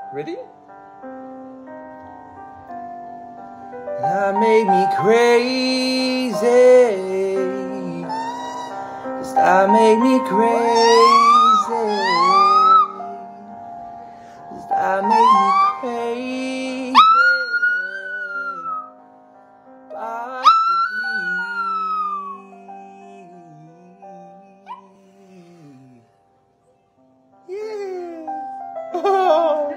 Ready? That made me crazy. That made me crazy. That made me crazy. Possibly. Yeah. Oh.